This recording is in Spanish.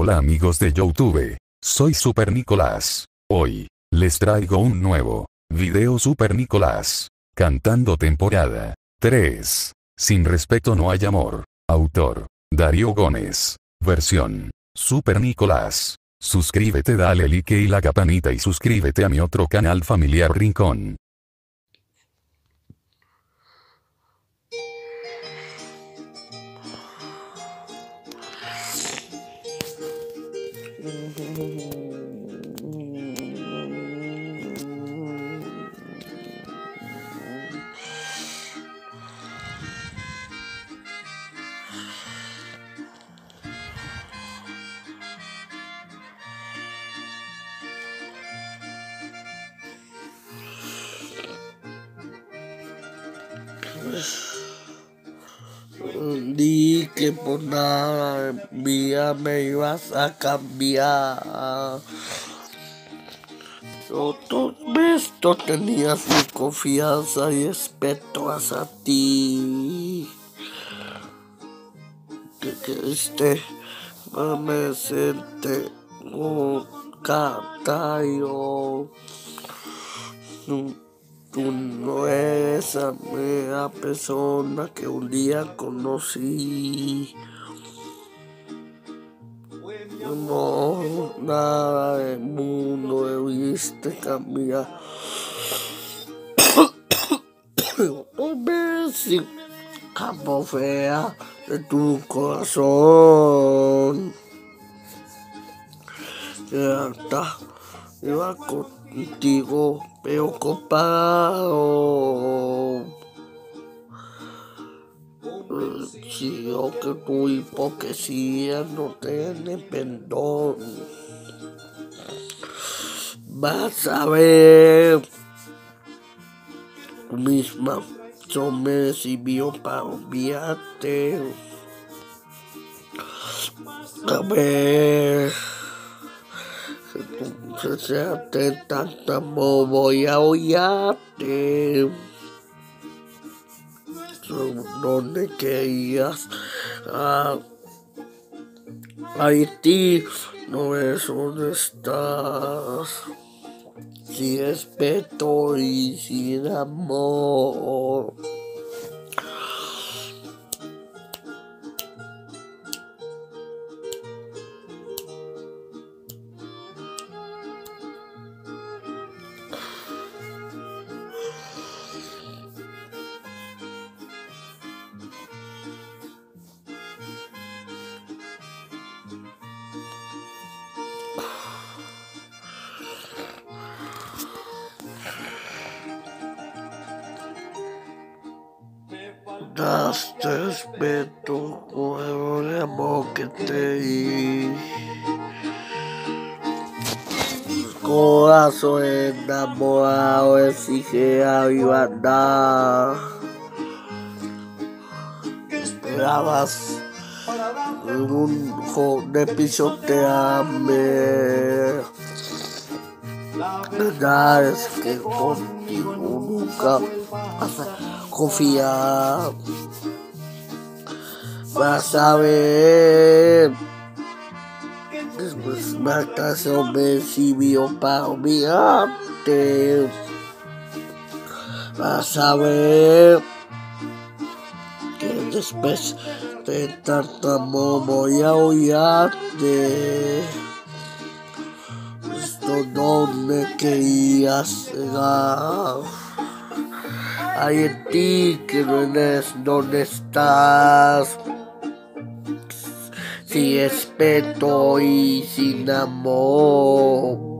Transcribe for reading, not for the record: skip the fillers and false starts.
Hola amigos de YouTube, soy Super Nicolás. Hoy, les traigo un nuevo video Super Nicolás, cantando temporada 3. Sin respeto no hay amor. Autor, Darío Gómez. Versión, Super Nicolás. Suscríbete, dale like y la campanita y suscríbete a mi otro canal Familiar Rincón. Di que por nada mía me ibas a cambiar. Otro mes tú tenías mi confianza y respeto hacia ti. Que queriste permanecerte un cantayo. Tú no eres la primera persona que un día conocí. No, nada del mundo debiste cambiar. Un beso, campo fea de tu corazón. Hasta iba contigo, pero comparado. Si yo que tu hipocresía no tiene perdón, vas a ver, tú misma yo me sirvió para olvidarte. A ver, si se atenta tanto voy a odiarte. ¿Dónde querías? Ahí ti, no ves dónde estás. Sin respeto y sin amor. Daste respeto con el amor que te di. Corazón enamorado exige a mi banda. Esperabas un joven de pisotearme. La verdad es que contigo nunca vas a confiar. Vas a ver. Después Marta me sirvió para olvidarte. Vas a ver que después de tanto amor voy a odiarte. Esto donde querías llegar. Hay en ti que no eres donde estás. Sin respeto y sin amor.